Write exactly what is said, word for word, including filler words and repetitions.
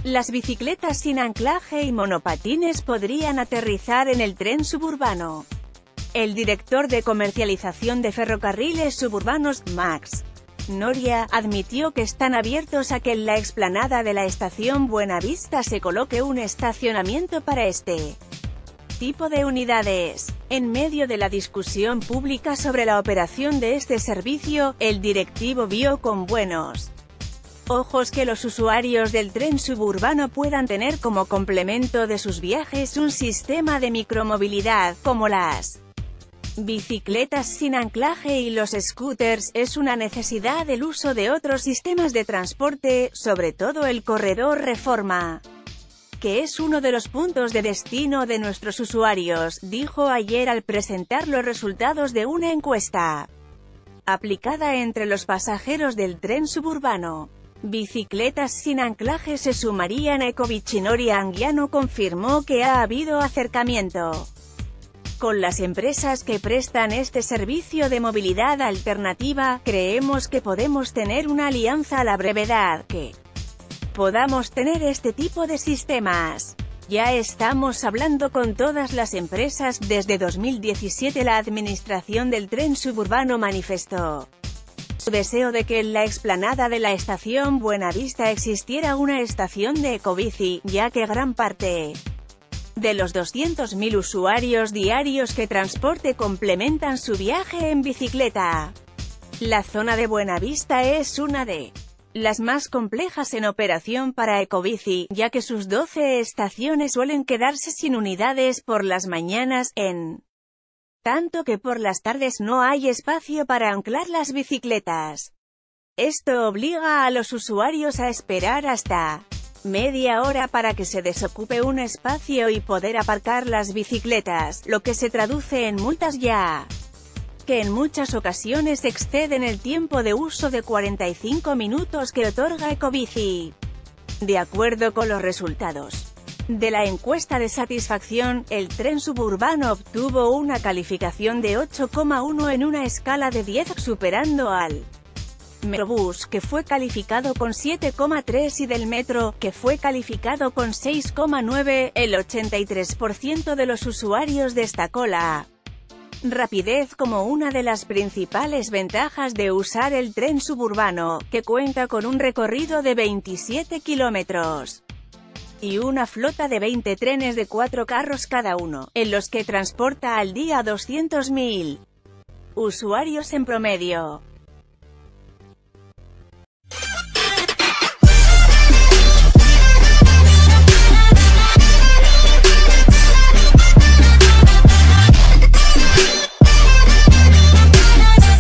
Las bicicletas sin anclaje y monopatines podrían aterrizar en el tren suburbano. El director de comercialización de ferrocarriles suburbanos, Max Noria, admitió que están abiertos a que en la explanada de la estación Buenavista se coloque un estacionamiento para este tipo de unidades. En medio de la discusión pública sobre la operación de este servicio, el directivo vio con buenos ojos que los usuarios del tren suburbano puedan tener como complemento de sus viajes un sistema de micromovilidad, como las bicicletas sin anclaje y los scooters. Es una necesidad el uso de otros sistemas de transporte, sobre todo el corredor Reforma, que es uno de los puntos de destino de nuestros usuarios, dijo ayer al presentar los resultados de una encuesta aplicada entre los pasajeros del tren suburbano. Bicicletas sin anclaje se sumarían a Ecovich. Noria Anguiano confirmó que ha habido acercamiento con las empresas que prestan este servicio de movilidad alternativa. Creemos que podemos tener una alianza a la brevedad, que podamos tener este tipo de sistemas. Ya estamos hablando con todas las empresas. Desde dos mil diecisiete la administración del tren suburbano manifestó su deseo de que en la explanada de la estación Buenavista existiera una estación de ecobici, ya que gran parte de los doscientos mil usuarios diarios que transporte complementan su viaje en bicicleta. La zona de Buenavista es una de las más complejas en operación para ecobici, ya que sus doce estaciones suelen quedarse sin unidades por las mañanas, en tanto que por las tardes no hay espacio para anclar las bicicletas. Esto obliga a los usuarios a esperar hasta media hora para que se desocupe un espacio y poder aparcar las bicicletas, lo que se traduce en multas, ya que en muchas ocasiones exceden el tiempo de uso de cuarenta y cinco minutos que otorga Ecobici. De acuerdo con los resultados de la encuesta de satisfacción, el tren suburbano obtuvo una calificación de ocho coma uno en una escala de diez, superando al Metrobús, que fue calificado con siete coma tres, y del Metro, que fue calificado con seis coma nueve. El ochenta y tres por ciento de los usuarios destacó la rapidez como una de las principales ventajas de usar el tren suburbano, que cuenta con un recorrido de veintisiete kilómetros y una flota de veinte trenes de cuatro carros cada uno, en los que transporta al día doscientos mil usuarios en promedio.